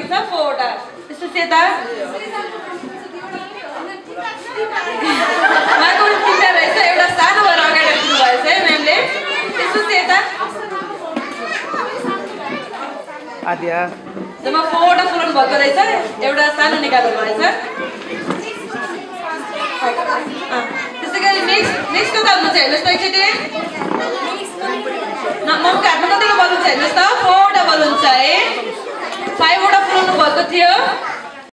छ 4 वटा त्यसो सेता माको चिन्ता रहेछ एउटा सानो भएर अगाडि राख्नु भएछ है म्यामले त्यसो सेता आदिया जम्मा 4 वटा पुराउनु भएको रहेछ एउटा सानो निकाल्नु भएछ त्यसैगरी नेक्स्ट कता हुनुहुन्छ हेर्नुहोस् त एकचोटि ममको हातमा कतिको बलुन छ हेर्नुहोस् त 4 वटा बलुन छ है 5 वटा पुराउनु भएको थियो